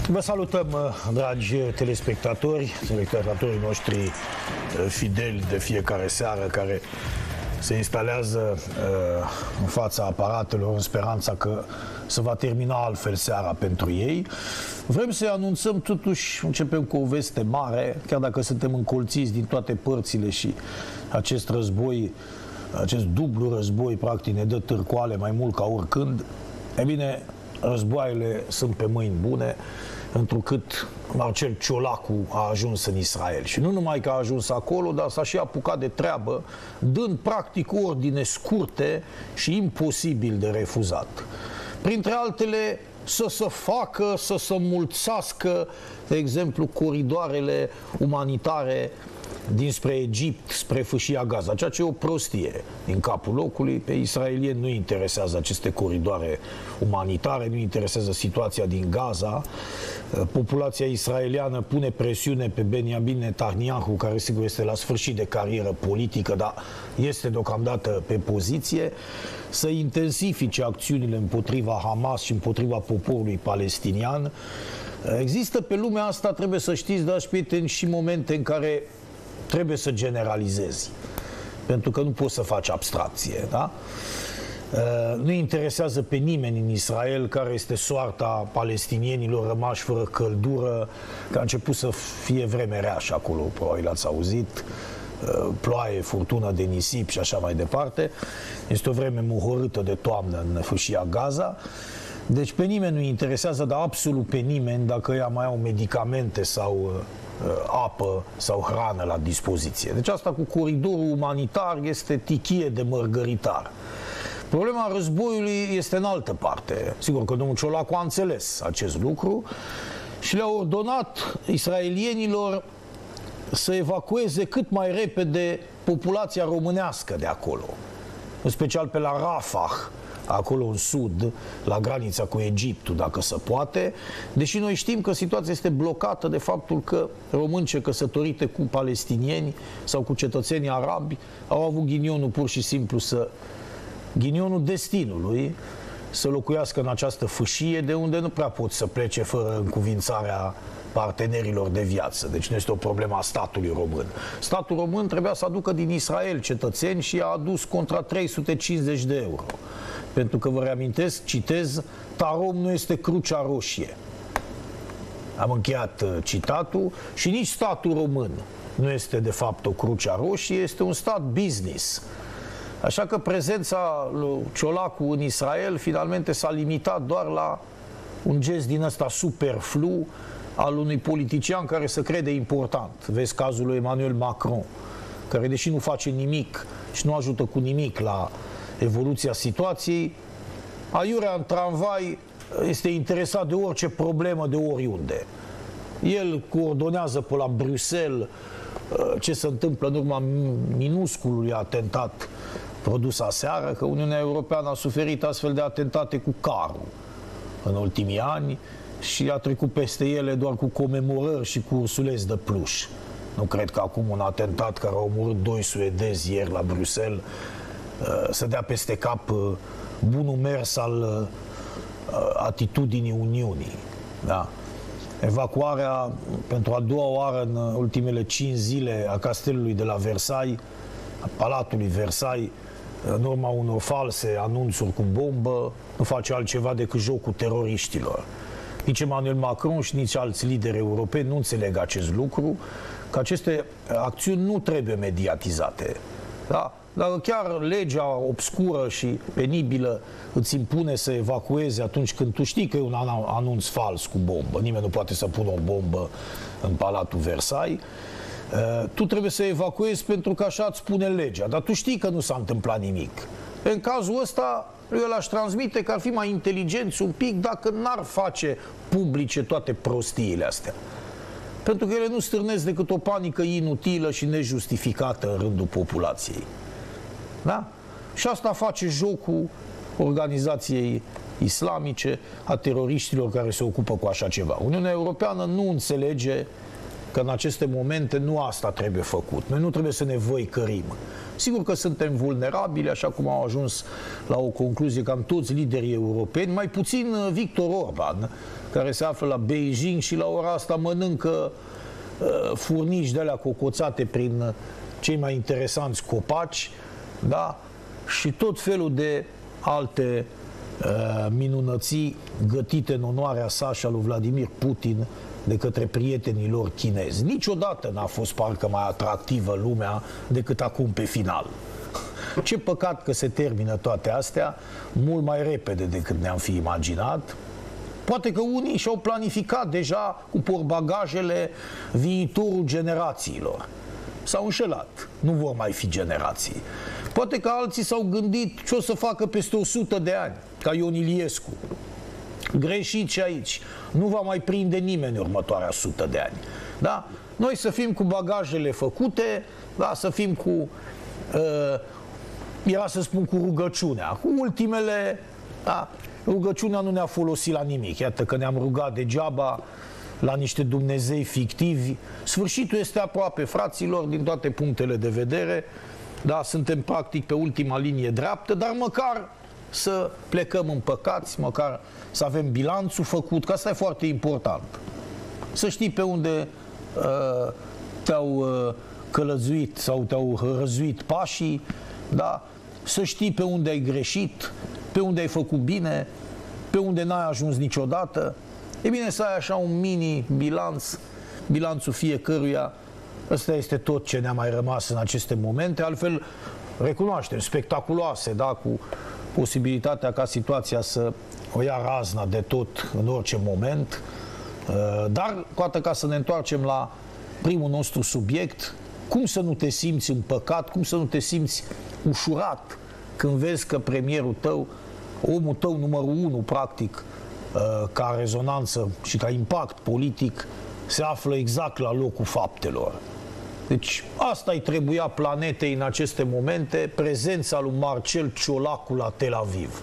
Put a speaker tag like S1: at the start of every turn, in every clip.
S1: Vă salutăm, dragi telespectatori, telespectatorii noștri fideli de fiecare seară, care se instalează în fața aparatelor în speranța că se va termina altfel seara pentru ei. Vrem să anunțăm totuși, începem cu o veste mare, chiar dacă suntem încolțiți din toate părțile și acest război, acest dublu război practic ne dă târcoale mai mult ca oricând. E bine, războaiele sunt pe mâini bune, întrucât Marcel Ciolacu a ajuns în Israel. Și nu numai că a ajuns acolo, dar s-a și apucat de treabă, dând practic ordine scurte și imposibil de refuzat. Printre altele, să se facă, să se mulțească, de exemplu, coridoarele umanitare dinspre Egipt, spre Fâșia Gaza, ceea ce e o prostie din capul locului. Pe israelieni nu interesează aceste coridoare umanitare, nu interesează situația din Gaza. Populația israeliană pune presiune pe Benjamin Netanyahu, care sigur este la sfârșit de carieră politică, dar este deocamdată pe poziție, să intensifice acțiunile împotriva Hamas și împotriva poporului palestinian. Există pe lumea asta, trebuie să știți, dragi prieteni, și momente în care trebuie să generalizezi, pentru că nu poți să faci abstracție, da? Nu interesează pe nimeni în Israel care este soarta palestinienilor rămași fără căldură, că a început să fie vreme rea și acolo, probabil ați auzit, ploaie, furtună de nisip și așa mai departe. Este o vreme muhorâtă de toamnă în Fâșia Gaza. Deci pe nimeni nu interesează, dar absolut pe nimeni, dacă ea mai au medicamente sau apă sau hrană la dispoziție. Deci asta cu coridorul umanitar este tichie de mărgăritar. Problema războiului este în altă parte. Sigur că domnul Ciolacu a înțeles acest lucru și le-a ordonat israelienilor să evacueze cât mai repede populația românească de acolo, în special pe la Rafah, acolo în sud, la granița cu Egiptul, dacă se poate, deși noi știm că situația este blocată de faptul că românce căsătorite cu palestinieni sau cu cetățenii arabi au avut ghinionul pur și simplu ghinionul destinului să locuiască în această fâșie, de unde nu prea pot să plece fără încuvințarea partenerilor de viață. Deci nu este o problemă a statului român. Statul român trebuia să aducă din Israel cetățeni și a adus contra 350 de euro. Pentru că, vă reamintesc, citez, Tarom nu este Crucea Roșie. Am încheiat citatul. Și nici statul român nu este de fapt o Crucea Roșie, este un stat business. Așa că prezența lui Ciolacu în Israel finalmente s-a limitat doar la un gest din ăsta superflu al unui politician care se crede important. Vezi cazul lui Emmanuel Macron, care deși nu face nimic și nu ajută cu nimic la evoluția situației, aiurea în tramvai este interesat de orice problemă de oriunde. El coordonează pe la Bruxelles ce se întâmplă în urma minusculului atentat produs aseară, că Uniunea Europeană a suferit astfel de atentate cu carul în ultimii ani și a trecut peste ele doar cu comemorări și cu ursuleți de pluș. Nu cred că acum un atentat care a omorât 2 suedezi ieri la Bruxelles să dea peste cap bunul mers al atitudinii Uniunii. Da? Evacuarea pentru a doua oară în ultimele 5 zile a castelului de la Versailles, a Palatului Versailles, în urma unor false anunțuri cu bombă, nu face altceva decât jocul teroriștilor. Nici Emmanuel Macron și nici alți lideri europeni nu înțeleg acest lucru, că aceste acțiuni nu trebuie mediatizate. Da? Dar chiar legea obscură și penibilă îți impune să evacuezi atunci când tu știi că e un anunț fals cu bombă. Nimeni nu poate să pună o bombă în Palatul Versailles. Tu trebuie să evacuezi pentru că așa îți spune legea. Dar tu știi că nu s-a întâmplat nimic. În cazul ăsta, eu l-aș transmite că ar fi mai inteligenți un pic dacă n-ar face publice toate prostiile astea. Pentru că ele nu stârnesc decât o panică inutilă și nejustificată în rândul populației. Da? Și asta face jocul organizației islamice, a teroriștilor care se ocupă cu așa ceva. Uniunea Europeană nu înțelege că în aceste momente nu asta trebuie făcut. Noi nu trebuie să ne văicărim. Sigur că suntem vulnerabili, așa cum au ajuns la o concluzie cam toți liderii europeni, mai puțin Victor Orban, care se află la Beijing și la ora asta mănâncă furnici de alea cocoțate prin cei mai interesanți copaci, da? Și tot felul de alte minunății gătite în onoarea sa și a lui Vladimir Putin de către prietenii lor chinezi. Niciodată n-a fost parcă mai atractivă lumea decât acum pe final. Ce păcat că se termină toate astea mult mai repede decât ne-am fi imaginat. Poate că unii și-au planificat deja cu portbagajele viitorul generațiilor. S-au înșelat. Nu vor mai fi generații. Poate că alții s-au gândit ce o să facă peste 100 de ani, ca Ion Iliescu. Greșit și aici. Nu va mai prinde nimeni următoarea 100 de ani. Da? Noi să fim cu bagajele făcute, da? Să fim cu, era să spun cu rugăciunea, cu ultimele, da? Rugăciunea nu ne-a folosit la nimic. Iată că ne-am rugat degeaba la niște dumnezei fictivi. Sfârșitul este aproape, fraților, din toate punctele de vedere. Da, suntem practic pe ultima linie dreaptă, dar măcar să plecăm împăcați, măcar să avem bilanțul făcut, că asta e foarte important. Să știi pe unde te-au călăzuit sau te-au răzuit pașii, da? Să știi pe unde ai greșit, pe unde ai făcut bine, pe unde n-ai ajuns niciodată. E bine să ai așa un mini bilanț, bilanțul fiecăruia. Ăsta este tot ce ne-a mai rămas în aceste momente, altfel recunoaștem, spectaculoase, da? Cu posibilitatea ca situația să o ia razna de tot în orice moment, dar poate ca să ne întoarcem la primul nostru subiect, cum să nu te simți împăcat, cum să nu te simți ușurat când vezi că premierul tău, omul tău numărul 1 practic, ca rezonanță și ca impact politic, se află exact la locul faptelor. Deci asta îi trebuia planetei în aceste momente, prezența lui Marcel Ciolacu la Tel Aviv.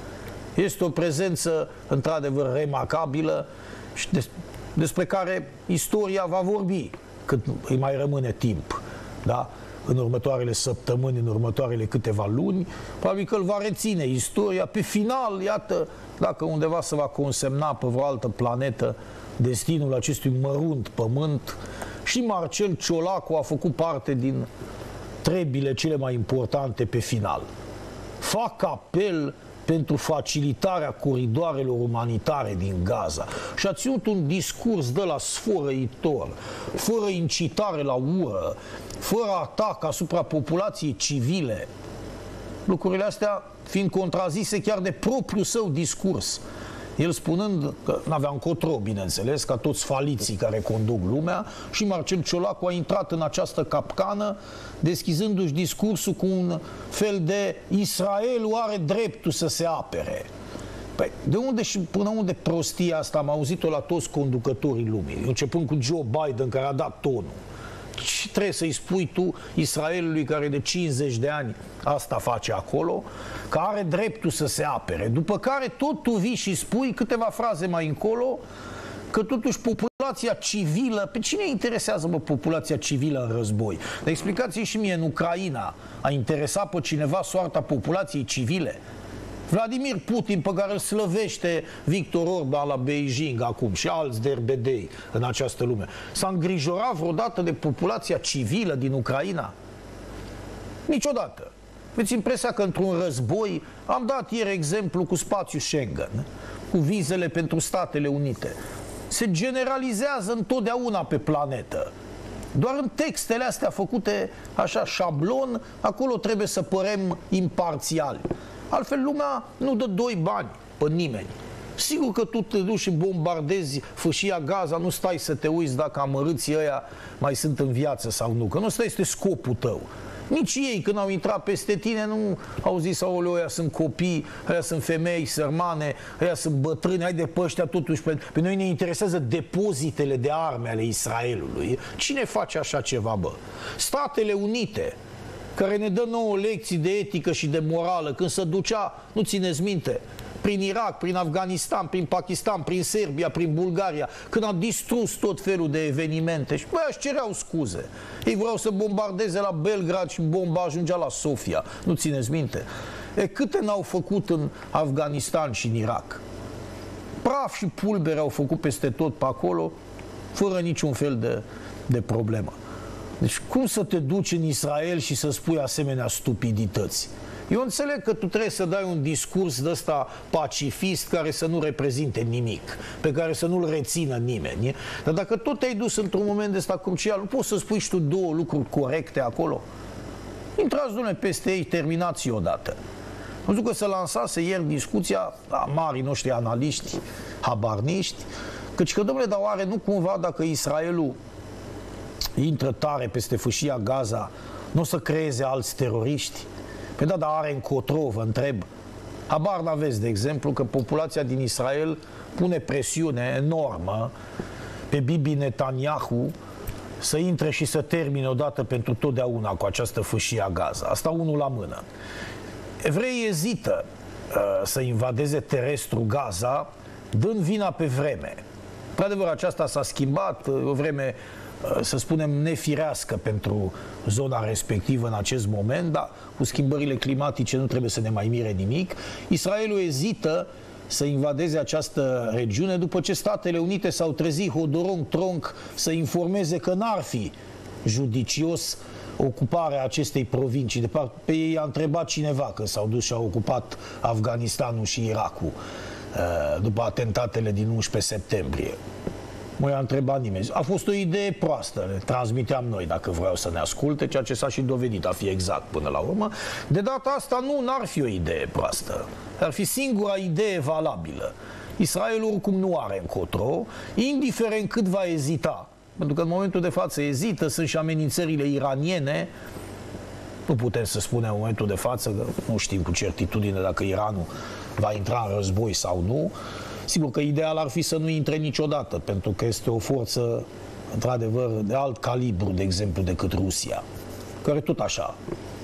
S1: Este o prezență într-adevăr remarcabilă și despre care istoria va vorbi cât îi mai rămâne timp, da? În următoarele săptămâni, în următoarele câteva luni, probabil că îl va reține istoria. Pe final, iată, dacă undeva se va consemna pe vreo altă planetă destinul acestui mărunt pământ, și Marcel Ciolacu a făcut parte din trebile cele mai importante pe final. Fac apel pentru facilitarea coridoarelor umanitare din Gaza și a ținut un discurs de la sfărăitor, fără incitare la ură, fără atac asupra populației civile. Lucrurile astea fiind contrazise chiar de propriul său discurs. El spunând că n-avea încotro, bineînțeles, ca toți faliții care conduc lumea, și Marcel Ciolacu a intrat în această capcană, deschizându-și discursul cu un fel de Israelul are dreptul să se apere. Păi, de unde și până unde prostia asta? Am auzit-o la toți conducătorii lumii, începând cu Joe Biden, care a dat tonul. Și trebuie să-i spui tu Israelului, care de 50 de ani asta face acolo, că are dreptul să se apere. După care tot tu vii și spui câteva fraze mai încolo că totuși populația civilă, pe cine interesează, mă, populația civilă în război? Dar explicați-i și mie, în Ucraina a interesat pe cineva soarta populației civile? Vladimir Putin, pe care îl slăvește Victor Orban la Beijing acum și alți derbedei în această lume, s-a îngrijorat vreodată de populația civilă din Ucraina? Niciodată. Aveți impresia că într-un război, am dat ieri exemplu cu spațiul Schengen, cu vizele pentru Statele Unite, se generalizează întotdeauna pe planetă. Doar în textele astea făcute așa șablon, acolo trebuie să părem imparțiali. Altfel lumea nu dă doi bani pe nimeni. Sigur că tu te duci și bombardezi fâșia Gaza, nu stai să te uiți dacă amărâții ăia mai sunt în viață sau nu, că nu ăsta este scopul tău. Nici ei, când au intrat peste tine, nu au zis, aoleu, ăia sunt copii, ăia sunt femei sărmane, ăia sunt bătrâni, haide pe ăștia totuși. Pe noi ne interesează depozitele de arme ale Israelului. Cine face așa ceva, bă? Statele Unite. care ne dă nouă lecții de etică și de morală, când se ducea, nu țineți minte, prin Irak, prin Afganistan, prin Pakistan, prin Serbia, prin Bulgaria, când a distrus tot felul de evenimente și își cereau scuze. Ei vreau să bombardeze la Belgrad și bomba ajungea la Sofia. Nu țineți minte? Câte n-au făcut în Afganistan și în Irak? Praf și pulbere au făcut peste tot pe acolo, fără niciun fel de problemă. Deci cum să te duci în Israel și să spui asemenea stupidități? Eu înțeleg că tu trebuie să dai un discurs de ăsta pacifist care să nu reprezinte nimic, pe care să nu-l rețină nimeni. Dar dacă tot te-ai dus într-un moment de ăsta crucial, nu poți să spui și tu două lucruri corecte acolo? Intrați, dom'le, peste ei, terminați odată. Am văzut că se lansase ieri discuția a marii noștri analiști, habarniști, căci că, dom'le, dar oare nu cumva dacă Israelul intră tare peste fâșia Gaza, nu o să creeze alți teroriști? Păi da, dar are încotro, vă întreb. Habar n-aveți, de exemplu, că populația din Israel pune presiune enormă pe Bibi Netanyahu să intre și să termine odată pentru totdeauna cu această fâșia Gaza. Asta unul la mână. Evreii ezită să invadeze terestru Gaza, dând vina pe vreme. Într-adevăr, aceasta s-a schimbat, o vreme, să spunem, nefirească pentru zona respectivă în acest moment, dar cu schimbările climatice nu trebuie să ne mai mire nimic. Israelul ezită să invadeze această regiune după ce Statele Unite s-au trezit hodoronc-tronc să informeze că n-ar fi judicios ocuparea acestei provincii. De fapt, pe ei a întrebat cineva că s-au dus și au ocupat Afganistanul și Irakul după atentatele din 11 septembrie. Mă i-a întrebat nimeni. A fost o idee proastă, le transmiteam noi dacă vreau să ne asculte, ceea ce s-a și dovedit a fi exact până la urmă. De data asta n-ar fi o idee proastă. Ar fi singura idee valabilă. Israelul oricum nu are încotro, indiferent cât va ezita. Pentru că în momentul de față ezită, sunt și amenințările iraniene. Nu putem să spunem în momentul de față, că nu știm cu certitudine dacă Iranul va intra în război sau nu. Sigur că ideal ar fi să nu intre niciodată, pentru că este o forță, într-adevăr, de alt calibru, de exemplu, decât Rusia, care tot așa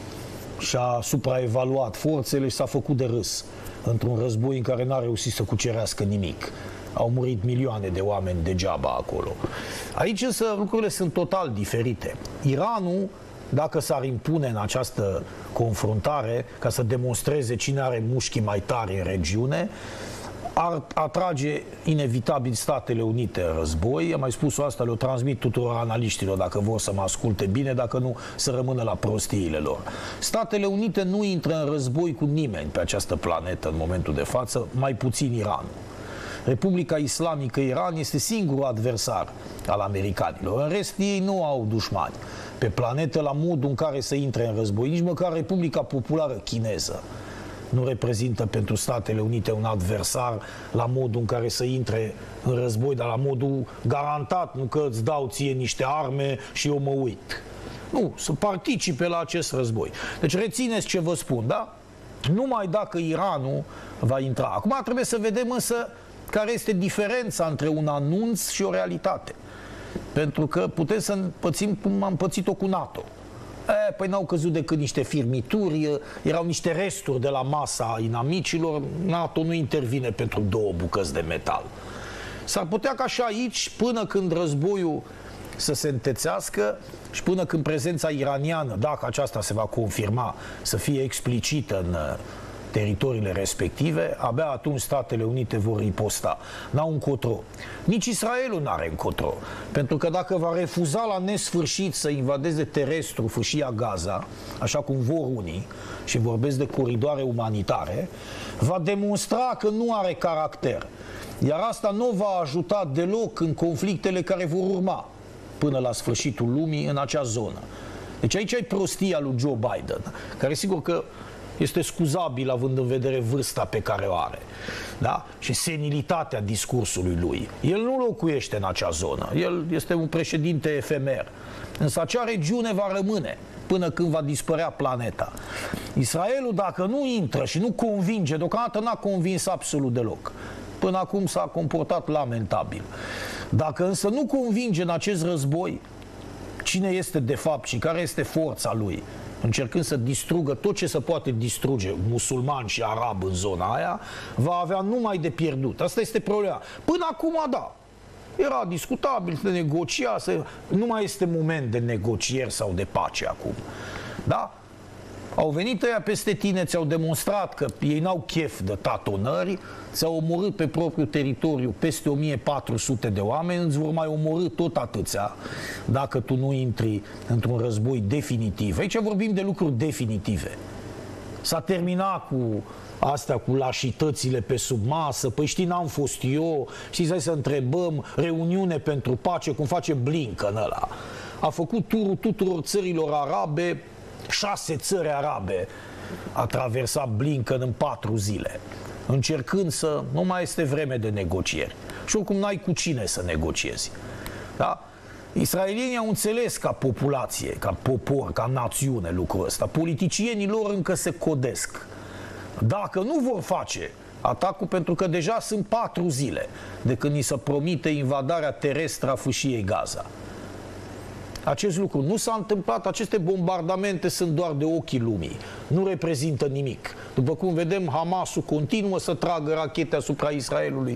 S1: și-a supraevaluat forțele și s-a făcut de râs într-un război în care n-a reușit să cucerească nimic. Au murit milioane de oameni degeaba acolo. Aici însă lucrurile sunt total diferite. Iranul, dacă s-ar impune în această confruntare, ca să demonstreze cine are mușchii mai tari în regiune, ar atrage inevitabil Statele Unite în război. Am mai spus-o asta, le-o transmit tuturor analiștilor, dacă vor să mă asculte bine, dacă nu, să rămână la prostiile lor. Statele Unite nu intră în război cu nimeni pe această planetă în momentul de față, mai puțin Iranul. Republica Islamică Iran este singurul adversar al americanilor. În rest, ei nu au dușmani pe planetă la modul în care să intre în război. Nici măcar Republica Populară Chineză nu reprezintă pentru Statele Unite un adversar la modul în care să intre în război, dar la modul garantat, nu că îți dau ție niște arme și eu mă uit. Nu, să participe la acest război. Deci rețineți ce vă spun, da? Numai dacă Iranul va intra. Acum trebuie să vedem însă care este diferența între un anunț și o realitate. Pentru că putem să împățim cum am pățit-o cu NATO. Păi n-au căzut decât niște firmituri, erau niște resturi de la masa inamicilor, NATO nu intervine pentru două bucăți de metal. S-ar putea ca și aici, până când războiul să se întețească și până când prezența iraniană, dacă aceasta se va confirma, să fie explicită în teritoriile respective, abia atunci Statele Unite vor riposta. N-au încotro. Nici Israelul n-are încotro. Pentru că dacă va refuza la nesfârșit să invadeze terestru fâșia Gaza, așa cum vor unii, și vorbesc de coridoare umanitare, va demonstra că nu are caracter. Iar asta nu va ajuta deloc în conflictele care vor urma până la sfârșitul lumii în acea zonă. Deci aici ai prostia lui Joe Biden, care sigur că este scuzabil având în vedere vârsta pe care o are, da? Și senilitatea discursului lui. El nu locuiește în acea zonă, el este un președinte efemer. Însă acea regiune va rămâne până când va dispărea planeta. Israelul, dacă nu intră și nu convinge, deocamdată n-a convins absolut deloc. Până acum s-a comportat lamentabil. Dacă însă nu convinge în acest război cine este de fapt și care este forța lui, încercând să distrugă tot ce se poate distruge, musulman și arab în zona aia, va avea numai de pierdut. Asta este problema. Până acum, da, era discutabil, se negocia, nu mai este moment de negocieri sau de pace acum. Da? Au venit ăia peste tine, ți-au demonstrat că ei n-au chef de tatonări, ți-au omorât pe propriul teritoriu peste 1400 de oameni, îți vor mai omorâ tot atâția dacă tu nu intri într-un război definitiv. Aici vorbim de lucruri definitive. S-a terminat cu astea, cu lașitățile pe sub masă, păi știi, n-am fost eu, știi, hai să întrebăm, reuniune pentru pace, cum face Blinken ăla. A făcut turul tuturor țărilor arabe, 6 țări arabe a traversat Blinken în 4 zile, încercând să nu mai este vreme de negocieri. Și oricum n-ai cu cine să negociezi. Da? Israelienii au înțeles ca populație, ca popor, ca națiune lucrul ăsta. Politicienii lor încă se codesc. Dacă nu vor face atacul, pentru că deja sunt 4 zile de când ni se promite invadarea terestră a fâșiei Gaza. Acest lucru nu s-a întâmplat, aceste bombardamente sunt doar de ochii lumii, nu reprezintă nimic. După cum vedem, Hamasul continuă să tragă rachete asupra Israelului.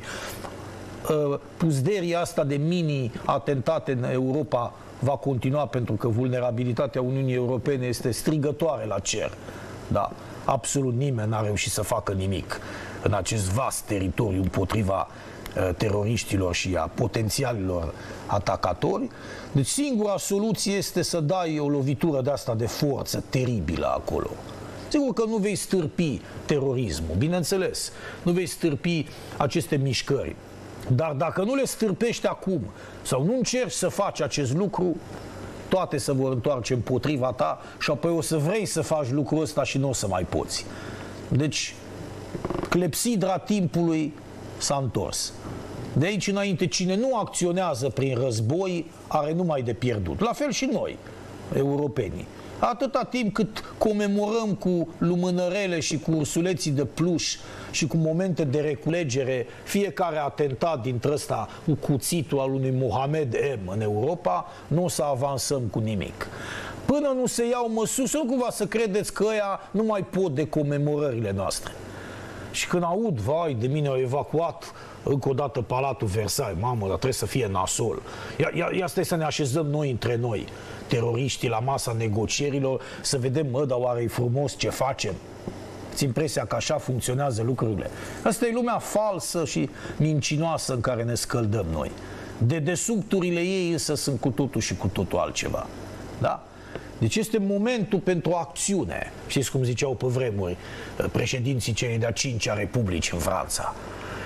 S1: Puzderia asta de mini-atentate în Europa va continua, pentru că vulnerabilitatea Uniunii Europene este strigătoare la cer. Da, absolut nimeni n-a reușit să facă nimic în acest vast teritoriu împotriva teroriștilor și a potențialilor atacatori. Deci singura soluție este să dai o lovitură de asta de forță teribilă acolo. Sigur că nu vei stârpi terorismul, bineînțeles, nu vei stârpi aceste mișcări, dar dacă nu le stârpești acum sau nu încerci să faci acest lucru, toate se vor întoarce împotriva ta și apoi o să vrei să faci lucrul ăsta și nu o să mai poți. Deci clepsidra timpului s-a întors. De aici înainte, cine nu acționează prin război are numai de pierdut. La fel și noi, europenii. Atâta timp cât comemorăm cu lumânărele și cu ursuleții de pluș și cu momente de reculegere fiecare atentat dintre ăsta cu cuțitul al unui Mohamed M în Europa, nu o să avansăm cu nimic. Până nu se iau măsuri, nu cumva să credeți că ăia nu mai pot de comemorările noastre. Și când aud, vai, de mine au evacuat încă o dată Palatul Versailles, mamă, dar trebuie să fie nasol. Ia stai să ne așezăm noi între noi, teroriștii, la masa negocierilor, să vedem, mă, dar oare e frumos ce facem? Ți impresia că așa funcționează lucrurile. Asta e lumea falsă și mincinoasă în care ne scăldăm noi. Dedesubturile ei însă sunt cu totul și cu totul altceva. Da? Deci este momentul pentru acțiune. Știți cum ziceau pe vremuri președinții celei de-a 5-a Republici în Franța?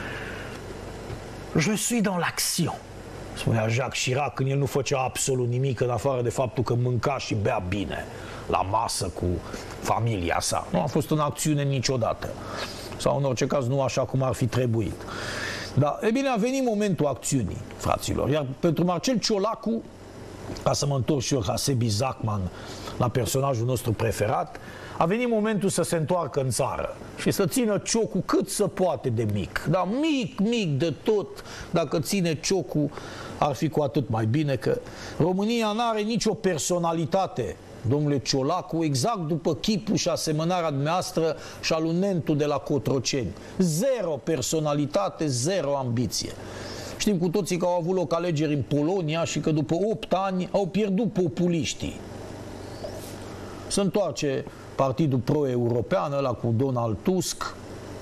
S1: Je suis dans l'action, spunea Jacques Chirac când el nu făcea absolut nimic în afară de faptul că mânca și bea bine la masă cu familia sa. Nu a fost în acțiune niciodată. Sau în orice caz nu așa cum ar fi trebuit. Dar, e bine, a venit momentul acțiunii, fraților. Iar pentru Marcel Ciolacu, ca să mă întorc și eu ca Sebi Zachman la personajul nostru preferat, a venit momentul să se întoarcă în țară și să țină ciocul cât se poate de mic. Dar mic de tot, dacă ține ciocul, ar fi cu atât mai bine, că România n-are nicio personalitate, domnule Ciolacu, exact după chipul și asemănarea dumneavoastră și al lui Nentu de la Cotroceni. Zero personalitate, zero ambiție. Știm cu toții că au avut loc alegeri în Polonia și că după 8 ani au pierdut populiștii. Se întoarce partidul pro-european, ăla cu Donald Tusk.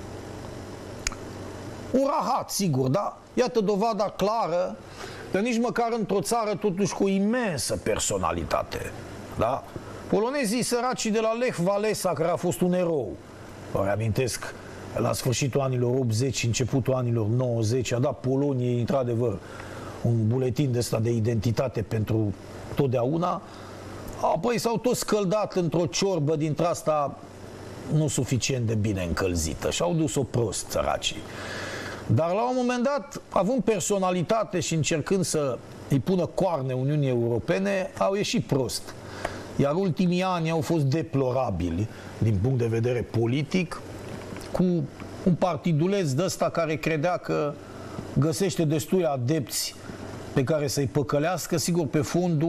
S1: Un rahat, sigur, da? Iată dovada clară că nici măcar într-o țară totuși cu o imensă personalitate, da? Polonezii săracii de la Lech Walesa, care a fost un erou, vă reamintesc, la sfârșitul anilor 80 și începutul anilor 90 a dat Poloniei, într-adevăr, un buletin de ăsta de identitate pentru totdeauna. Apoi s-au tot scăldat într-o ciorbă dintre-asta nu suficient de bine încălzită și au dus-o prost, săracii. Dar la un moment dat, având personalitate și încercând să îi pună coarne Uniunii Europene, au ieșit prost. Iar ultimii ani au fost deplorabili din punct de vedere politic, cu un partiduleț de ăsta care credea că găsește destui adepți pe care să-i păcălească, sigur, pe fondul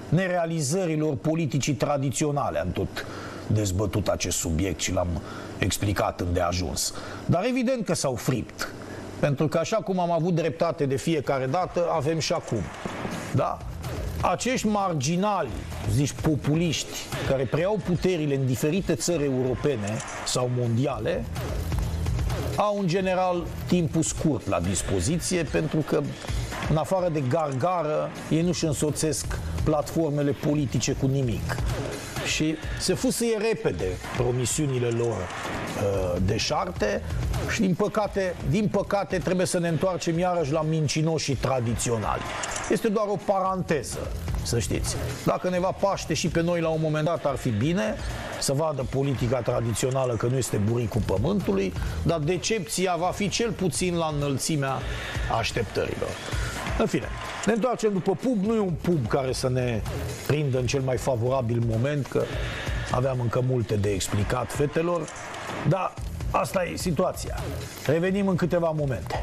S1: nerealizărilor politicii tradiționale. Am tot dezbătut acest subiect și l-am explicat îndeajuns. Dar evident că s-au fript. Pentru că așa cum am avut dreptate de fiecare dată, avem și acum. Da? Acești marginali, zici populiști, care preiau puterile în diferite țări europene sau mondiale, au în general timpul scurt la dispoziție, pentru că în afară de gargară, ei nu-și însoțesc platformele politice cu nimic. Și se fusăie repede promisiunile lor deșarte și din păcate trebuie să ne întoarcem iarăși la mincinoșii tradiționali. Este doar o paranteză, să știți. Dacă ne va paște și pe noi la un moment dat, ar fi bine să vadă politica tradițională că nu este buricul pământului, dar decepția va fi cel puțin la înălțimea așteptărilor. În fine, ne întoarcem după pub. Nu e un pub care să ne prindă în cel mai favorabil moment, că aveam încă multe de explicat fetelor, dar asta e situația. Revenim în câteva momente.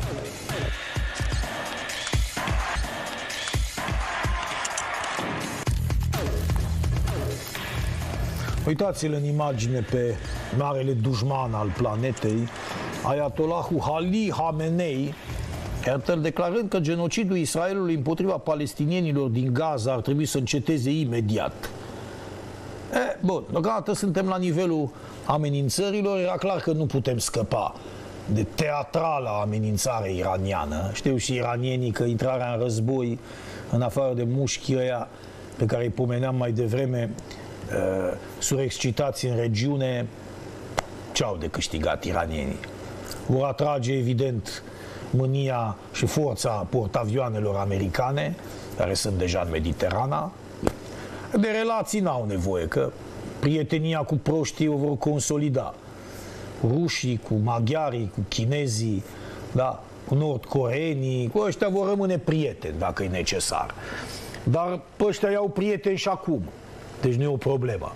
S1: Uitați-l în imagine pe marele dușman al planetei, Ayatollahul Ali Khamenei, iată-l declarând că genocidul Israelului împotriva palestinienilor din Gaza ar trebui să înceteze imediat. Bun, deocamdată suntem la nivelul amenințărilor, era clar că nu putem scăpa de teatrala amenințare iraniană. Știu și iranienii că intrarea în război, în afară de mușchii ăia pe care îi pomeneam mai devreme, surexcitați în regiune, ce-au de câștigat iranienii? Vor atrage, evident, mânia și forța portavioanelor americane, care sunt deja în Mediterana. De relații n-au nevoie, că prietenia cu proștii o vor consolida. Rușii, cu maghiarii, cu chinezii, da, cu nordcoreenii, cu ăștia vor rămâne prieteni, dacă e necesar. Dar pe ăștia iau prieteni și acum. Deci nu e o problemă.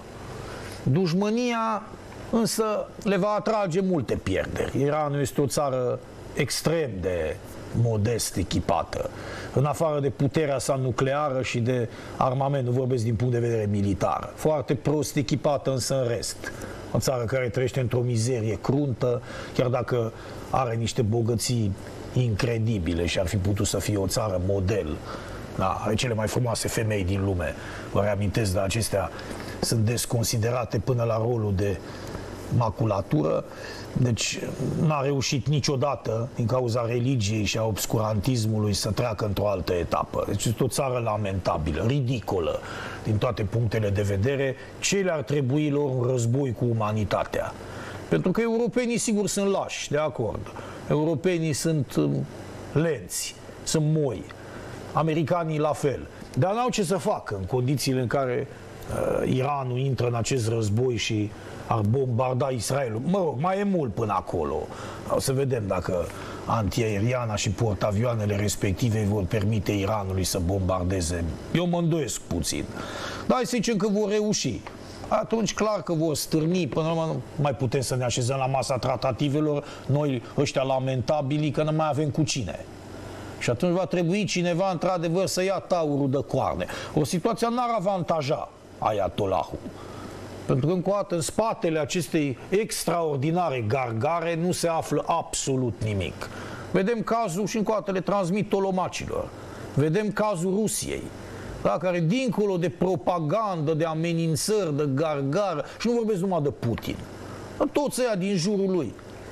S1: Dușmânia însă le va atrage multe pierderi. Iranul este o țară extrem de modest echipată. În afară de puterea sa nucleară și de armament, nu vorbesc din punct de vedere militar. Foarte prost echipată însă în rest. O țară care trăiește într-o mizerie cruntă, chiar dacă are niște bogății incredibile și ar fi putut să fie o țară model. Da, are cele mai frumoase femei din lume. Vă reamintesc, dar acestea sunt desconsiderate până la rolul de maculatură. Deci n-a reușit niciodată, din cauza religiei și a obscurantismului, să treacă într-o altă etapă. Deci este o țară lamentabilă, ridicolă, din toate punctele de vedere. Ce le-ar trebui lor un război cu umanitatea? Pentru că europenii, sigur, sunt lași, de acord. Europenii sunt lenți, sunt moi. Americanii la fel. Dar n-au ce să facă în condițiile în care Iranul intră în acest război și ar bombarda Israelul. Mă rog, mai e mult până acolo. O să vedem dacă antiaeriana și portavioanele respective vor permite Iranului să bombardeze. Eu mă îndoiesc puțin. Dar hai să zicem că vor reuși. Atunci clar că vor stârni, până la urmă nu mai putem să ne așezăm la masa tratativelor, noi ăștia lamentabili, că nu mai avem cu cine. Și atunci va trebui cineva, într-adevăr, să ia taurul de coarne. O situație n-ar avantaja Ayatollahul. Pentru că, încă o dată, în spatele acestei extraordinare gargare nu se află absolut nimic. Vedem cazul, și încă o dată le transmit tolomacilor, vedem cazul Rusiei, da, care, dincolo de propagandă, de amenințări, de gargară, și nu vorbesc numai de Putin, toți ăia din jurul lui,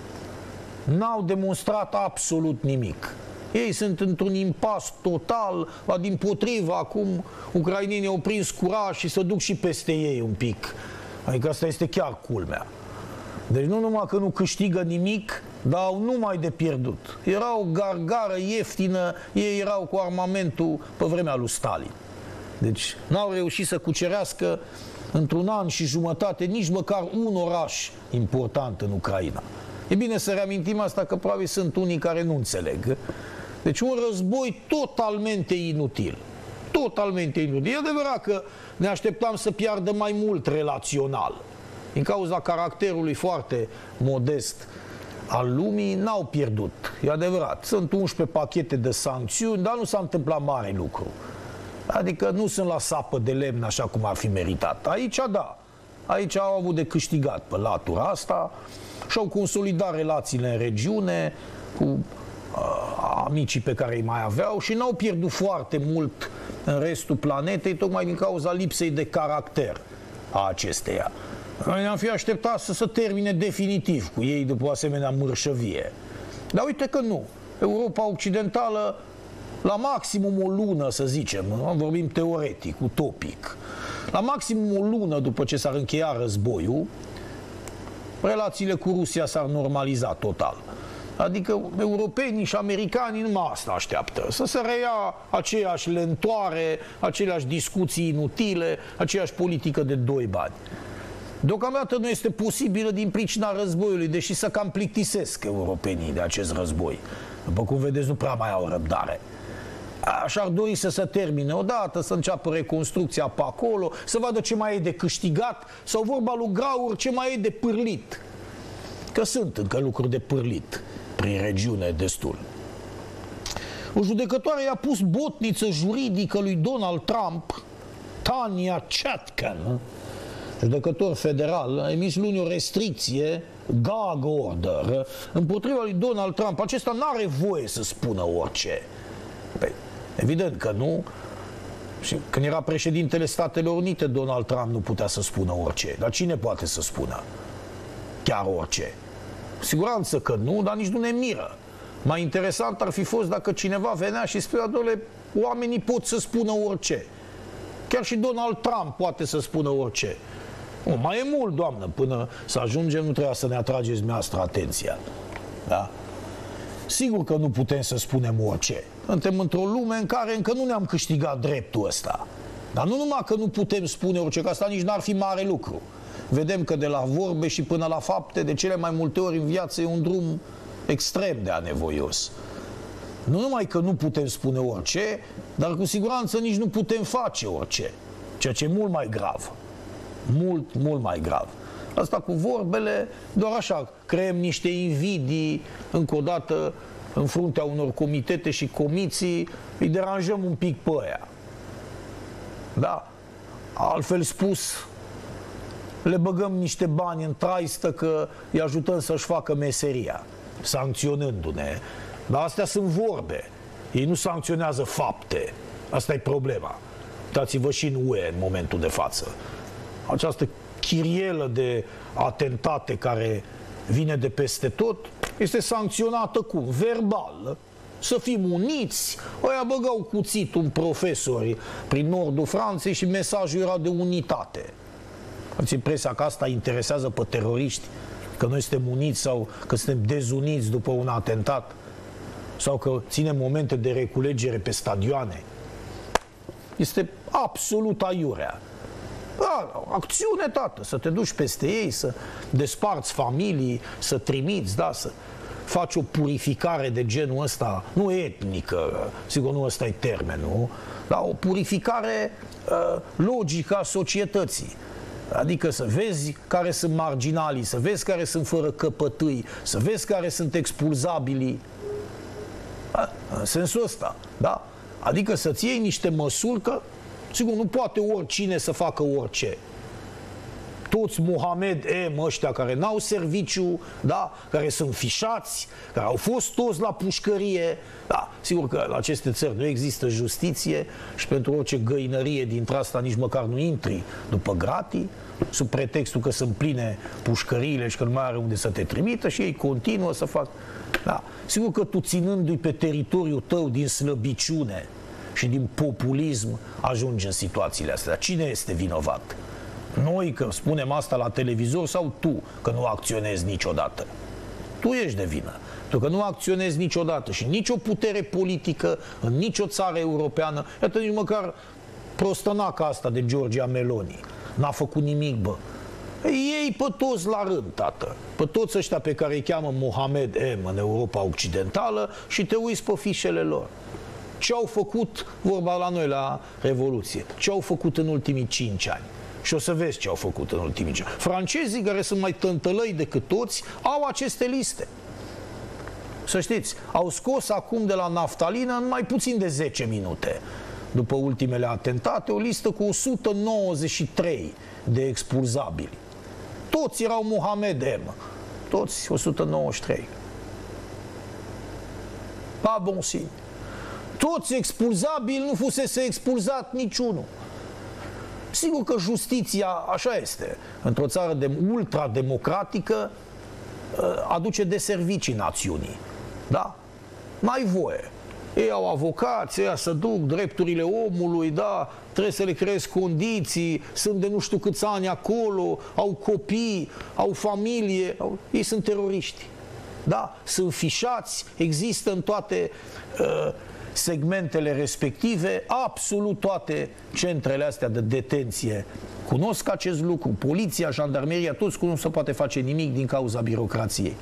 S1: n-au demonstrat absolut nimic. Ei sunt într-un impas total, dimpotrivă, acum ucrainenii au prins curaj și se duc și peste ei un pic. Adică asta este chiar culmea. Deci nu numai că nu câștigă nimic, dar au numai de pierdut. Era o gargară ieftină, ei erau cu armamentul pe vremea lui Stalin. Deci n-au reușit să cucerească într-un an și jumătate nici măcar un oraș important în Ucraina. E bine să reamintim asta, că probabil sunt unii care nu înțeleg. Deci un război totalmente inutil. Totalmente inutil. E adevărat că ne așteptam să piardă mai mult relațional. Din cauza caracterului foarte modest al lumii, n-au pierdut. E adevărat. Sunt 11 pachete de sancțiuni, dar nu s-a întâmplat mare lucru. Adică nu sunt la sapă de lemn așa cum ar fi meritat. Aici, da. Aici au avut de câștigat pe latura asta și-au consolidat relațiile în regiune cu amicii pe care îi mai aveau și n-au pierdut foarte mult în restul planetei, tocmai din cauza lipsei de caracter a acesteia. Noi ne-am fi așteptat să se termine definitiv cu ei după o asemenea mărșăvie. Dar uite că nu. Europa Occidentală, la maximum o lună, să zicem, vorbim teoretic, utopic, la maximum o lună după ce s-ar încheia războiul, relațiile cu Rusia s-ar normaliza total. Adică europenii și americanii numai asta așteaptă. Să se reia aceeași lentoare, aceleași discuții inutile, aceeași politică de 2 bani. Deocamdată nu este posibilă din pricina războiului, deși să cam plictisesc europenii de acest război. După cum vedeți, nu prea mai au răbdare. Și-ar dori să se termine odată, să înceapă reconstrucția pe acolo, să vadă ce mai e de câștigat, sau vorba lui Graur, ce mai e de pârlit. Că sunt încă lucruri de pârlit prin regiune destul. O judecătoare i-a pus botniță juridică lui Donald Trump, Tanya Chutkan, judecător federal, a emis luni o restricție, gag order, împotriva lui Donald Trump. Acesta n-are voie să spună orice. Păi, evident că nu. Și când era președintele Statelor Unite, Donald Trump nu putea să spună orice. Dar cine poate să spună chiar orice? Siguranță că nu, dar nici nu ne miră. Mai interesant ar fi fost dacă cineva venea și spunea, doamne, oamenii pot să spună orice. Chiar și Donald Trump poate să spună orice. Mai e mult, doamnă, până să ajungem, nu trebuia să ne atrageți dumneavoastră atenția. Da? Sigur că nu putem să spunem orice. Suntem într-o lume în care încă nu ne-am câștigat dreptul ăsta. Dar nu numai că nu putem spune orice, că asta nici n-ar fi mare lucru. Vedem că de la vorbe și până la fapte, de cele mai multe ori în viață e un drum extrem de anevoios. Nu numai că nu putem spune orice, dar cu siguranță nici nu putem face orice. Ceea ce e mult mai grav. Mult, mult mai grav. Asta cu vorbele, doar așa, creăm niște invidii, încă o dată, în fruntea unor comitete și comisii, îi deranjăm un pic pe aia. Da? Altfel spus, le băgăm niște bani în traistă că îi ajutăm să-și facă meseria, sancționându-ne. Dar astea sunt vorbe. Ei nu sancționează fapte. Asta e problema. Uitați-vă și în UE în momentul de față. Această chirielă de atentate care vine de peste tot este sancționată cum? Verbal. Să fim uniți. Ăia băgau cuțitul în profesori prin nordul Franței și mesajul era de unitate. Ați impresia că asta interesează pe teroriști? Că noi suntem uniți sau că suntem dezuniți după un atentat? Sau că ținem momente de reculegere pe stadioane? Este absolut aiurea. Da, acțiune, tată, să te duci peste ei, să desparți familii, să trimiți, da, să faci o purificare de genul ăsta, nu etnică, sigur nu ăsta e termenul, dar o purificare logică a societății. Adică să vezi care sunt marginalii, să vezi care sunt fără căpătâi, să vezi care sunt expulzabili. Da? În sensul ăsta, da? Adică să-ți iei niște măsuri că, sigur, nu poate oricine să facă orice. Toți Mohamed M. ăștia care n-au serviciu, da? Care sunt fișați, care au fost toți la pușcărie, da? Sigur că la aceste țări nu există justiție și pentru orice găinărie dintre asta nici măcar nu intri după gratii, sub pretextul că sunt pline pușcăriile și că nu mai are unde să te trimită și ei continuă să fac. Da. Sigur că tu, ținându-i pe teritoriul tău din slăbiciune și din populism, ajungi în situațiile astea. Cine este vinovat? Noi că spunem asta la televizor sau tu că nu acționezi niciodată? Tu ești de vină. Tu că nu acționezi niciodată și nicio putere politică în nicio țară europeană, iată nici măcar prostănaca asta de Giorgia Meloni n-a făcut nimic, bă. Ei pe toți la rând, tată. Pe toți ăștia pe care îi cheamă Mohamed M. în Europa Occidentală și te uiți pe fișele lor. Ce au făcut, vorba la noi la Revoluție, ce au făcut în ultimii 5 ani. Și o să vezi ce au făcut în ultimii 5 ani. Francezii, care sunt mai tântălăi decât toți, au aceste liste. Să știți, au scos acum de la naftalină în mai puțin de 10 minute. după ultimele atentate, o listă cu 193 de expulzabili. Toți erau Mohamed M. Toți 193. Pas bon signe. Toți expulzabili, nu fusese expulzat niciunul. Sigur că justiția, așa este, într-o țară ultrademocratică, aduce de servicii națiunii. Da? N-ai voie. Ei au avocați, ei să duc drepturile omului, da, trebuie să le creezi condiții, sunt de nu știu câți ani acolo, au copii, au familie, ei sunt teroriști. Da? Sunt fișați, există în toate segmentele respective, absolut toate centrele astea de detenție cunosc acest lucru, poliția, jandarmeria, toți nu se poate face nimic din cauza birocrației.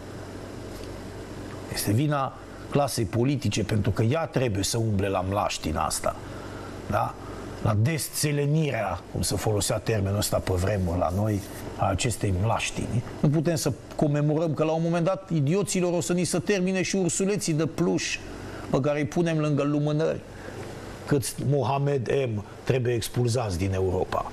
S1: Este vina clasei politice, pentru că ea trebuie să umble la mlaștina asta, da? La desțelenirea, cum se folosea termenul ăsta pe vremuri la noi, a acestei mlaștini. Nu putem să comemorăm că la un moment dat idioților o să ni se termine și ursuleții de pluș pe care îi punem lângă lumânări. Câți Mohamed M. trebuie expulzați din Europa.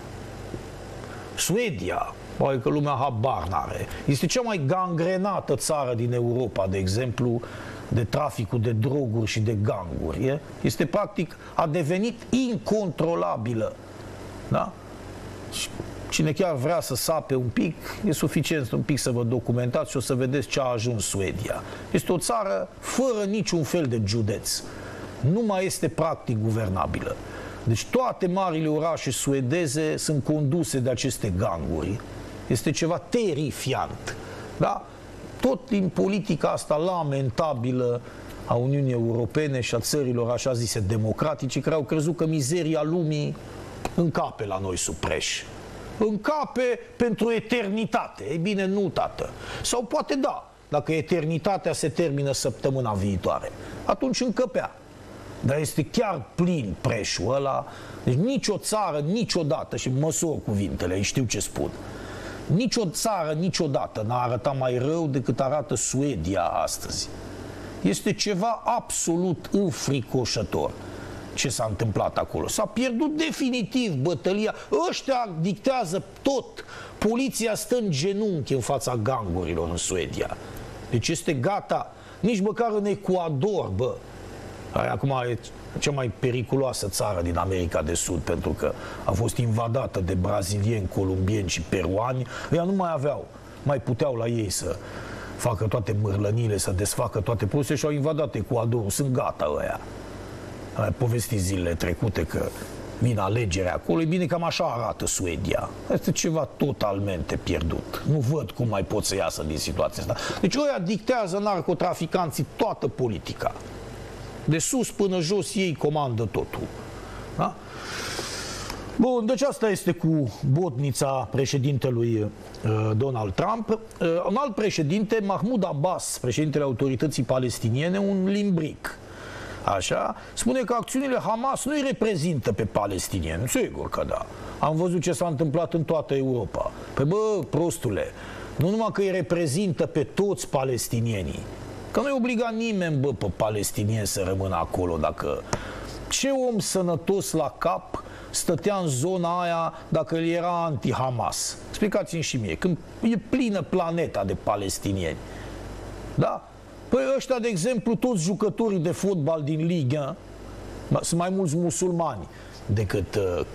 S1: Suedia, că lumea habar n-are, este cea mai gangrenată țară din Europa, de exemplu, de traficul de droguri și de ganguri. Este practic, a devenit incontrolabilă. Da? Cine chiar vrea să sape un pic, e suficient un pic să vă documentați și o să vedeți ce a ajuns Suedia. Este o țară fără niciun fel de județ. Nu mai este practic guvernabilă. Deci toate marile orașe suedeze sunt conduse de aceste ganguri. Este ceva terifiant. Da? Tot din politica asta lamentabilă a Uniunii Europene și a țărilor așa zise democratice, care au crezut că mizeria lumii încape la noi sub preș. Încape pentru eternitate. Ei bine, nu, tată. Sau poate da, dacă eternitatea se termină săptămâna viitoare. Atunci încăpea. Dar este chiar plin preșul ăla. Deci nicio țară, niciodată, și măsor cuvintele, știu ce spun, nicio țară, niciodată n-a arătat mai rău decât arată Suedia astăzi. Este ceva absolut înfricoșător ce s-a întâmplat acolo. S-a pierdut definitiv bătălia. Ăștia dictează tot. Poliția stă în genunchi în fața gangurilor în Suedia. Deci este gata. Nici măcar în Ecuador, bă. Acum e cea mai periculoasă țară din America de Sud, pentru că a fost invadată de brazilieni, columbieni și peruani. Ăia nu mai aveau, mai puteau la ei să facă toate mârlănile, să desfacă toate prosele și au invadat Ecuadorul. Sunt gata ăia. Am povestit zilele trecute că vine alegerea acolo. E bine, cam așa arată Suedia. Este ceva totalmente pierdut. Nu văd cum mai pot să iasă din situația asta. Deci ăia dictează narcotraficanții toată politica. De sus până jos ei comandă totul. Da? Bun, deci asta este cu botnița președintelui Donald Trump. Un alt președinte, Mahmoud Abbas, președintele autorității palestiniene, un limbric. Așa, spune că acțiunile Hamas nu îi reprezintă pe palestinieni. Sigur că da. Am văzut ce s-a întâmplat în toată Europa. Păi bă, prostule, nu numai că îi reprezintă pe toți palestinienii, că nu-i obliga nimeni, bă, pe palestinieni să rămână acolo. Dacă ce om sănătos la cap stătea în zona aia dacă el era anti-Hamas? Explicați-mi și mie, când e plină planeta de palestinieni. Da? Păi ăștia, de exemplu, toți jucătorii de fotbal din Liga sunt mai mulți musulmani decât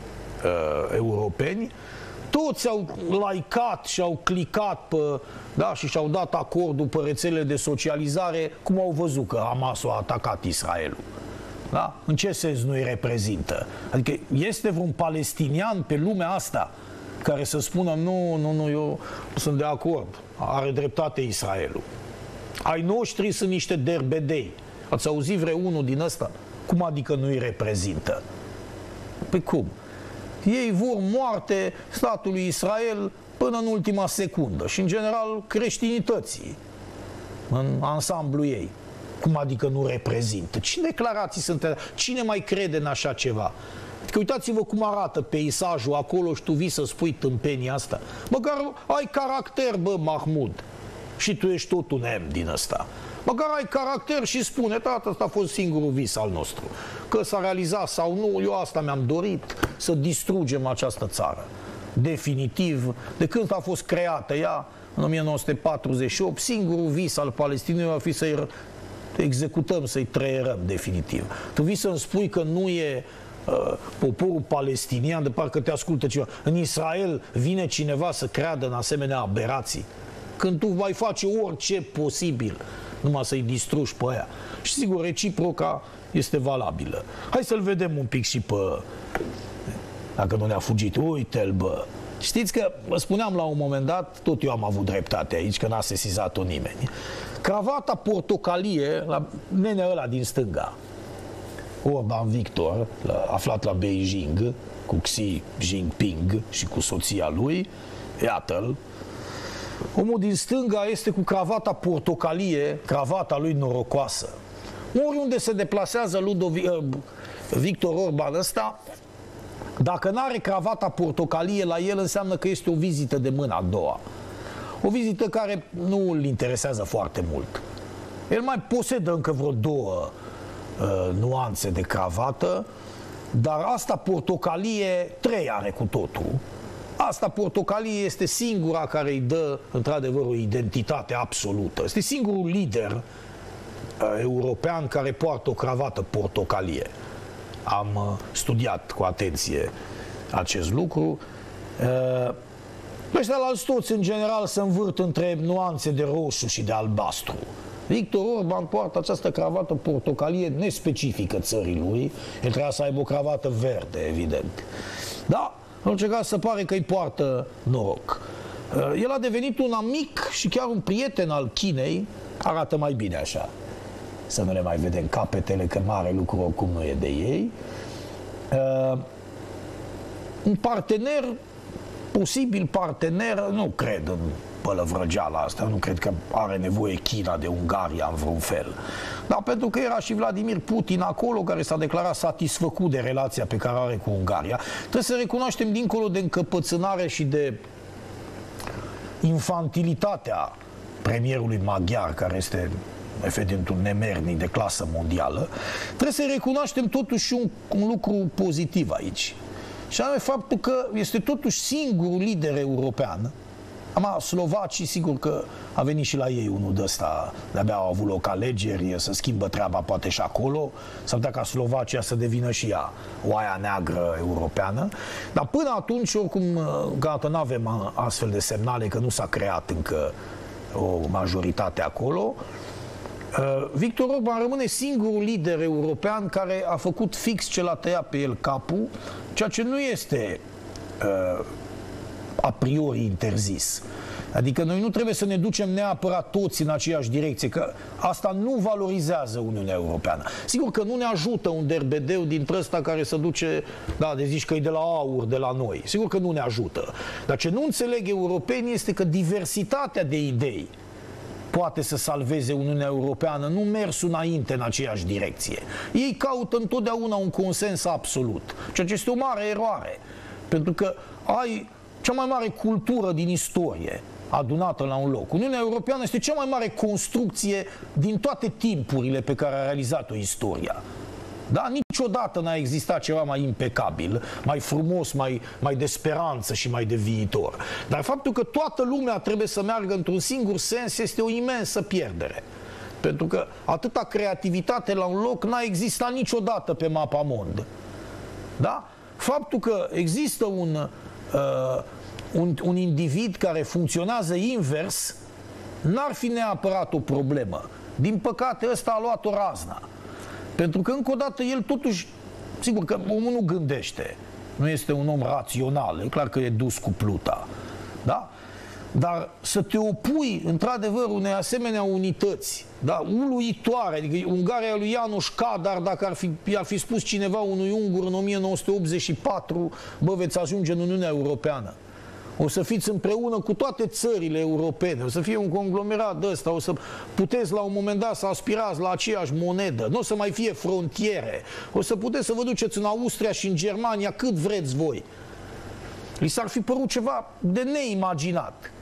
S1: europeni. Toți au licat și au clicat pe, da, și și-au dat acordul pe rețelele de socializare, cum au văzut că Hamas a atacat Israelul. Da? În ce sens nu îi reprezintă? Adică este vreun palestinian pe lumea asta care să spună nu, eu sunt de acord, are dreptate Israelul. Ai noștri sunt niște derbedei. Ați auzit vreunul din ăsta? Cum adică nu îi reprezintă? Păi cum? Ei vor moarte statului Israel până în ultima secundă și, în general, creștinității în ansamblu ei. Cum adică nu reprezintă? Ce declarații sunt? Cine mai crede în așa ceva? Că uitați-vă cum arată peisajul acolo și tu vii să spui tâmpenia asta. Măcar ai caracter, bă, Mahmoud. Și tu ești tot un M din ăsta. Măcar ai caracter și spune, tată, ăsta a fost singurul vis al nostru. Că s-a realizat sau nu, eu asta mi-am dorit, să distrugem această țară. Definitiv, de când a fost creată ea, în 1948, singurul vis al Palestinei va fi să-i executăm, să-i trăierăm definitiv. Tu vii să-mi spui că nu e poporul palestinian, de parcă te ascultă ceva. În Israel vine cineva să creadă în asemenea aberații. Când tu vai face orice posibil numai să-i distrugi pe aia. Și sigur, reciproca este valabilă. Hai să-l vedem un pic și pe... Dacă nu ne-a fugit, uite-l, bă. Știți că, vă spuneam la un moment dat, tot eu am avut dreptate aici, că n-a sesizat-o nimeni. Cravata portocalie, la nenea ăla din stânga, Orban Victor, aflat la Beijing, cu Xi Jinping și cu soția lui, iată-l. Omul din stânga este cu cravata portocalie, cravata lui norocoasă. Oriunde se deplasează Victor Orban ăsta, dacă n-are cravata portocalie la el, înseamnă că este o vizită de mâna a doua. O vizită care nu îl interesează foarte mult. El mai posedă încă vreo două nuanțe de cravată, dar asta portocalie 3 are cu totul. Asta portocalie este singura care îi dă într-adevăr o identitate absolută. Este singurul lider european care poartă o cravată portocalie. Am studiat cu atenție acest lucru. Ăștia la alți toți, în general, se învârt între nuanțe de roșu și de albastru. Victor Orban poartă această cravată portocalie nespecifică țării lui. El trebuia să aibă o cravată verde, evident. Da, în orice caz se pare că îi poartă noroc. El a devenit un amic și chiar un prieten al Chinei. Arată mai bine așa. Să nu le mai vedem capetele, că mare lucru oricum nu e de ei. Un partener, posibil partener, nu cred în pălăvrăgeala asta, nu cred că are nevoie China de Ungaria în vreun fel. Dar pentru că era și Vladimir Putin acolo, care s-a declarat satisfăcut de relația pe care are cu Ungaria, trebuie să recunoaștem, dincolo de încăpățânare și de infantilitatea premierului maghiar, care este evident un nemernic de clasă mondială, trebuie să recunoaștem totuși un lucru pozitiv aici. Și anume faptul că este totuși singurul lider european. Slovacii, sigur că a venit și la ei unul de ăsta, de-abia au avut loc alegeri, să schimbă treaba poate și acolo, s-ar putea ca Slovacia să devină și ea oaia neagră europeană, dar până atunci, oricum, gata, nu avem astfel de semnale că nu s-a creat încă o majoritate acolo. Victor Orban rămâne singurul lider european care a făcut fix ce l-a tăiat pe el capul, ceea ce nu este a priori interzis. Adică noi nu trebuie să ne ducem neapărat toți în aceeași direcție, că asta nu valorizează Uniunea Europeană. Sigur că nu ne ajută un derbedeu dintre ăsta care se duce, da, de zici că e de la aur, de la noi. Sigur că nu ne ajută. Dar ce nu înțeleg europenii este că diversitatea de idei poate să salveze Uniunea Europeană, nu mersul înainte în aceeași direcție. Ei caută întotdeauna un consens absolut, ceea ce este o mare eroare. Pentru că ai cea mai mare cultură din istorie adunată la un loc. Uniunea Europeană este cea mai mare construcție din toate timpurile pe care a realizat-o istoria. Da? Niciodată n-a existat ceva mai impecabil, mai frumos, mai de speranță și mai de viitor. Dar faptul că toată lumea trebuie să meargă într-un singur sens este o imensă pierdere. Pentru că atâta creativitate la un loc n-a existat niciodată pe mapamond. Da? Faptul că există un individ care funcționează invers n-ar fi neapărat o problemă. Din păcate ăsta a luat o razna. Pentru că încă o dată el totuși, sigur că omul nu gândește, nu este un om rațional, e clar că e dus cu pluta, da? Dar să te opui într-adevăr unei asemenea unități, da, uluitoare, adică Ungaria lui János Kádár, dacă i-ar fi spus cineva unui ungur în 1984, bă, veți ajunge în Uniunea Europeană. O să fiți împreună cu toate țările europene, o să fie un conglomerat de ăsta, o să puteți la un moment dat să aspirați la aceeași monedă, nu o să mai fie frontiere, o să puteți să vă duceți în Austria și în Germania cât vreți voi. Li s-ar fi părut ceva de neimaginat.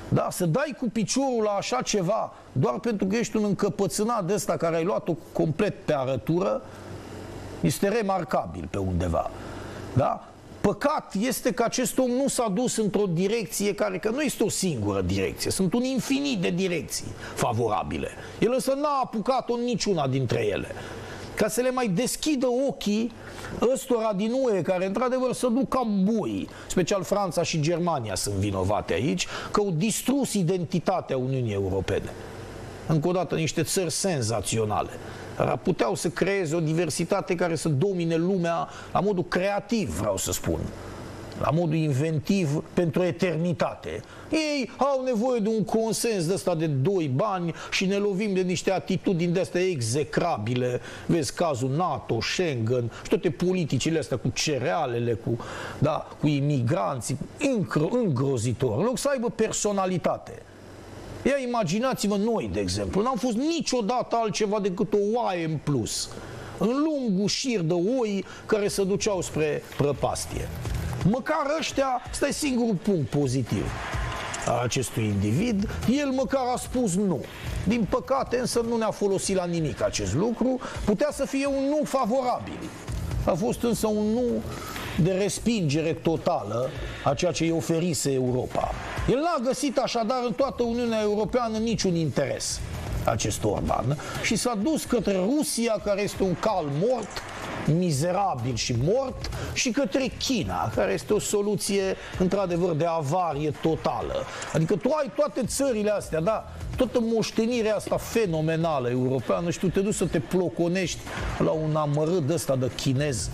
S1: Da, să dai cu piciorul la așa ceva doar pentru că ești un încăpățânat de ăsta care ai luat-o complet pe arătură, este remarcabil pe undeva. Da? Păcat este că acest om nu s-a dus într-o direcție care, că nu este o singură direcție, sunt un infinit de direcții favorabile. El însă n-a apucat-o în niciuna dintre ele. Ca să le mai deschidă ochii ăstora din UE, care într-adevăr să duc cam bui, special Franța și Germania sunt vinovate aici, că au distrus identitatea Uniunii Europene. Încă o dată, niște țări senzaționale. Puteau să creeze o diversitate care să domine lumea la modul creativ, vreau să spun, la modul inventiv pentru eternitate. Ei au nevoie de un consens de ăsta de 2 bani și ne lovim de niște atitudini de astea execrabile. Vezi cazul NATO, Schengen și toate politicile astea cu cerealele, cu imigranții, îngrozitor, în loc să aibă personalitate. Ia imaginați-vă noi, de exemplu, n-am fost niciodată altceva decât o oaie în plus, în lungul șir de oi care se duceau spre prăpastie. Măcar ăștia, ăsta e singurul punct pozitiv a acestui individ, el măcar a spus nu. Din păcate însă nu ne-a folosit la nimic acest lucru, putea să fie un nu favorabil. A fost însă un nu de respingere totală a ceea ce îi oferise Europa. El n-a găsit așadar în toată Uniunea Europeană niciun interes, acest Orban, și s-a dus către Rusia, care este un cal mort, mizerabil și mort, și către China, care este o soluție într-adevăr de avarie totală. Adică tu ai toate țările astea, da? Toată moștenirea asta fenomenală europeană și tu te duci să te ploconești la un amărât ăsta de chinez.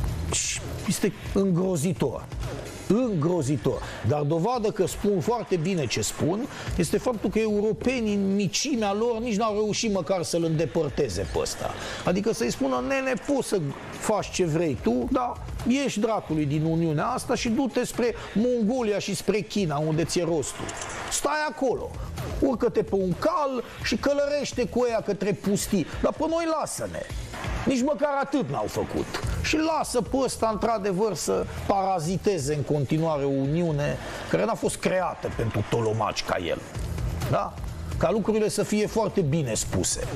S1: Este îngrozitor. Îngrozitor. Dar dovadă că spun foarte bine ce spun este faptul că europenii în micimea lor nici n-au reușit măcar să-l îndepărteze pe ăsta. Adică să-i spună, nene, poți să faci ce vrei tu, dar ieși dracului din Uniunea asta și du-te spre Mongolia și spre China, unde ți-e rostul. Stai acolo, urcă-te pe un cal și călărește cu ea către pustii. Dar pe noi lasă-ne. Nici măcar atât n-au făcut. Și lasă pe ăsta, într-adevăr, să paraziteze în continuare o Uniune care n-a fost creată pentru tolomaci ca el. Da? Ca lucrurile să fie foarte bine spuse.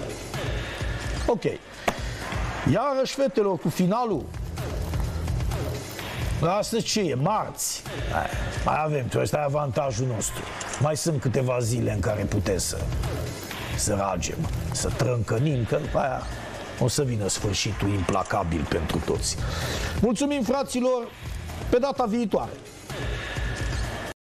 S1: Ok. Iarăși, fetelor, cu finalul. Astăzi ce e? Marți. Mai avem, ăsta e avantajul nostru. Mai sunt câteva zile în care putem să ragem, să trâncănim, că după aia o să vină sfârșitul implacabil pentru toți. Mulțumim, fraților, pe data viitoare!